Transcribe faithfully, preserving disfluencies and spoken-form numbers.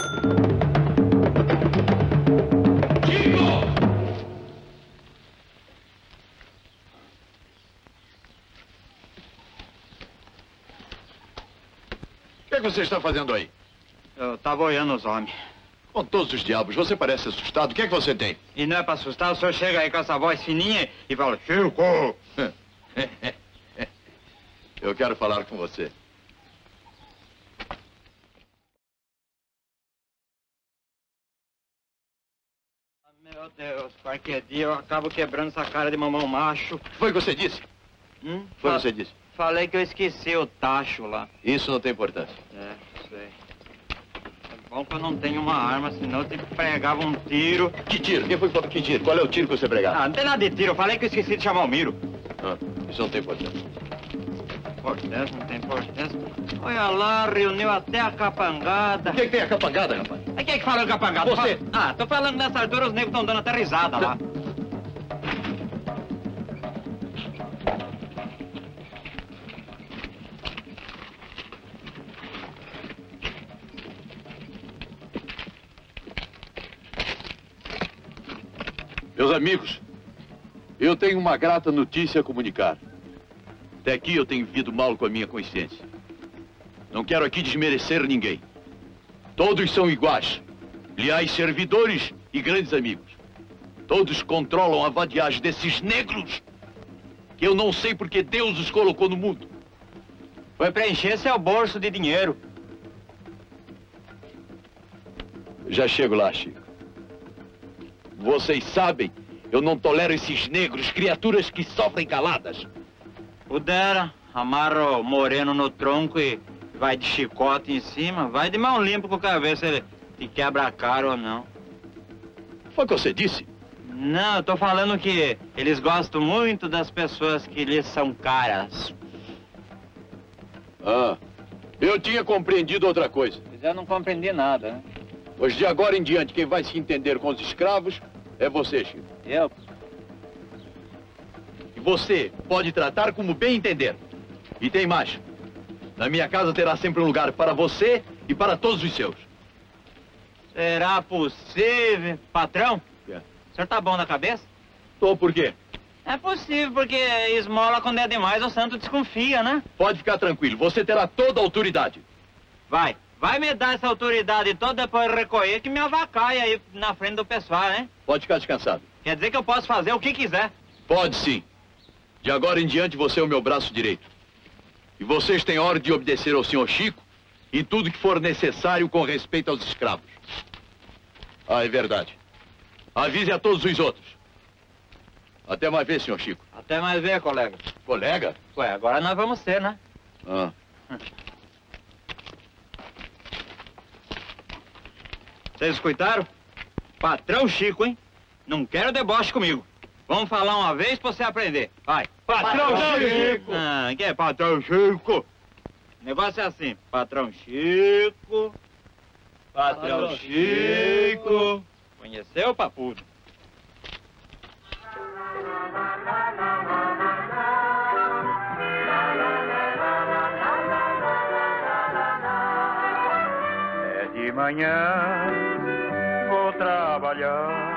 O que é que você está fazendo aí? Eu tava olhando os homens. Com todos os diabos, você parece assustado. O que é que você tem? E não é pra assustar, o senhor chega aí com essa voz fininha e fala, Chico! Eu quero falar com você. Meu Deus, qualquer dia eu acabo quebrando essa cara de mamão macho. Foi o que você disse? Hum? Foi o Fa que você disse? Falei que eu esqueci o tacho lá. Isso não tem importância. É, sei. É bom que eu não tenho uma arma, senão eu te pregava um tiro. Que tiro? Quem foi que falou que tiro? Qual é o tiro que você pregava? Ah, não tem nada de tiro, eu falei que eu esqueci de chamar o Miro. Ah, isso não tem importância. Importância, não tem importância. Olha lá, reuniu até a capangada. O que, é que tem a capangada, rapaz? Mas quem é que fala de capangada? Você. Ah, tô falando nessa altura, os negros estão dando até risada lá. Meus amigos, eu tenho uma grata notícia a comunicar. Até aqui eu tenho vivido mal com a minha consciência. Não quero aqui desmerecer ninguém. Todos são iguais, leais servidores e grandes amigos. Todos controlam a vadiagem desses negros que eu não sei porque Deus os colocou no mundo. Foi preencher seu bolso de dinheiro. Já chego lá, Chico. Vocês sabem, eu não tolero esses negros, criaturas que sofrem caladas. Pudera, amarra o moreno no tronco e vai de chicote em cima, vai de mão limpa com a cabeça, ele te quebra a cara ou não. Foi o que você disse? Não, eu tô falando que eles gostam muito das pessoas que lhes são caras. Ah, eu tinha compreendido outra coisa. Mas eu não compreendi nada, né? Pois de agora em diante, quem vai se entender com os escravos é você, Chico. Eu? E você pode tratar como bem entender. E tem mais. Na minha casa terá sempre um lugar para você e para todos os seus. Será possível? Patrão? É. O senhor tá bom na cabeça? Tô por quê? É possível, porque esmola quando é demais, o santo desconfia, né? Pode ficar tranquilo, você terá toda a autoridade. Vai, vai me dar essa autoridade toda depois recolher que me avacalha aí na frente do pessoal, né? Pode ficar descansado. Quer dizer que eu posso fazer o que quiser. Pode sim. De agora em diante você é o meu braço direito. E vocês têm ordem de obedecer ao senhor Chico em tudo que for necessário com respeito aos escravos. Ah, é verdade. Avise a todos os outros. Até mais ver, senhor Chico. Até mais ver, colega. Colega? Ué, agora nós vamos ser, né? Ah. Vocês escutaram? Patrão Chico, hein? Não quero deboche comigo. Vamos falar uma vez pra você aprender. Vai. Patrão Chico! Ah, que é patrão Chico? O negócio é assim. Patrão Chico. Patrão Chico. Conheceu, papudo? É de manhã, vou trabalhar.